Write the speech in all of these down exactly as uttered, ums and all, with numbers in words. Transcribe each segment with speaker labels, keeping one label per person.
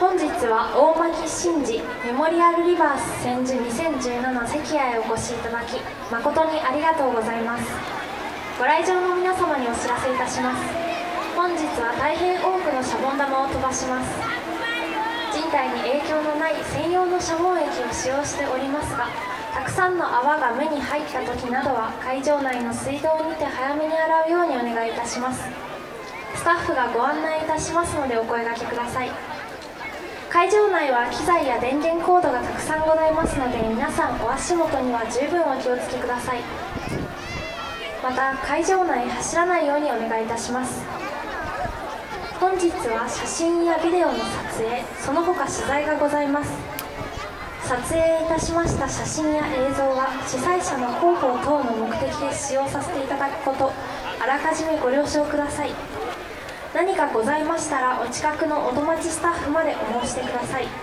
Speaker 1: 本日は大牧真治メモリアルリバース千住にせんじゅうなな関谷へお越しいただき誠にありがとうございます。ご来場の皆様にお知らせいたします。本日は大変多くのシャボン玉を飛ばします。人体に影響のない専用のシャボン液を使用しておりますが、たくさんの泡が目に入った時などは会場内の水道にて早めに洗うようにお願いいたします。スタッフがご案内いたしますのでお声掛けください。会場内は機材や電源コードがたくさんございますので、皆さんお足元には十分お気をつけください。また会場内走らないようにお願いいたします。本日は写真やビデオの撮影、その他取材がございます。撮影いたしました写真や映像は主催者の広報等の目的で使用させていただくこと、あらかじめご了承ください。何かございましたらお近くのお友達スタッフまでお申し出ください。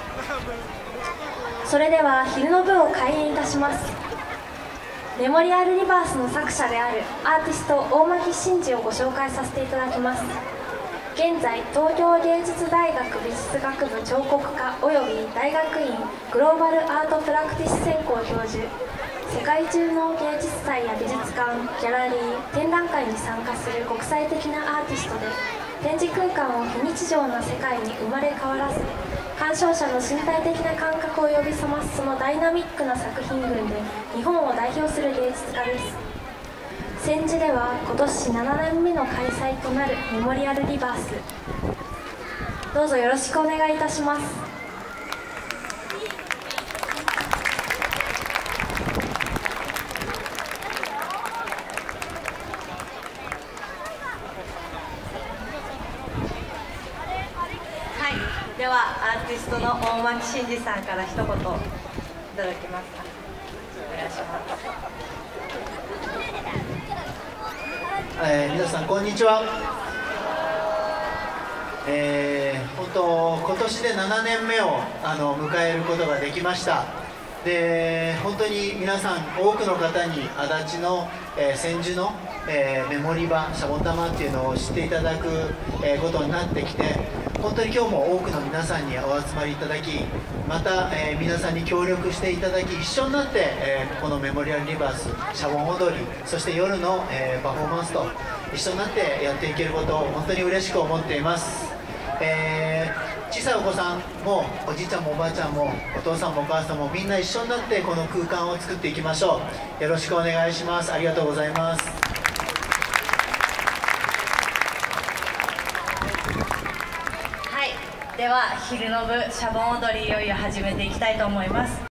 Speaker 1: それでは昼の部を開演いたします。メモリアルリバースの作者であるアーティスト大牧真治をご紹介させていただきます。現在東京芸術大学美術学部彫刻科および大学院グローバルアートプラクティス専攻教授、世界中の芸術祭や美術館、ギャラリー、展覧会に参加する国際的なアーティストで、展示空間を非日常な世界に生まれ変わらせ、鑑賞者の身体的な感覚を呼び覚ますそのダイナミックな作品群で日本を代表する芸術家です。千住では今年ななねんめの開催となるメモリアルリバース、どうぞよろしくお願いいたします。
Speaker 2: ではアーティストの大牧真治さんから一言いただけますか。お願いします。
Speaker 3: えー、皆さんこんにちは。えー、本当今年でななねんめをあの迎えることができました。で本当に皆さん多くの方に足立の、えー、千住の、えー、メモリ場シャボン玉っていうのを知っていただく、えー、ことになってきて、本当に今日も多くの皆さんにお集まりいただき、また、えー、皆さんに協力していただき、一緒になって、えー、このメモリアルリバースシャボン踊り、そして夜の、えー、パフォーマンスと一緒になってやっていけることを本当に嬉しく思っています。えー小さいお子さんもおじいちゃんもおばあちゃんもお父さんもお母さんもみんな一緒になってこの空間を作っていきましょう。よろしくお願いします。ありがとうございます。
Speaker 2: はい、では昼の部シャボン踊りいよいよ始めていきたいと思います。